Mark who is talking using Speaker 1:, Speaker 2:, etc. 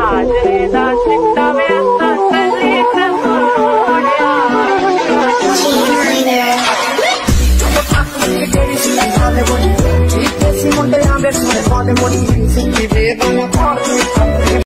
Speaker 1: ਹਾਜ਼ਰੀ ਦਾ ਚਿੱਟਾ ਵੇ ਤਸਲੀ ਕਰੋੜਿਆ ਮੁੰਡਿਆਂ ਦੇ ਸੋਹਣੇ ਮੁੰਡੇ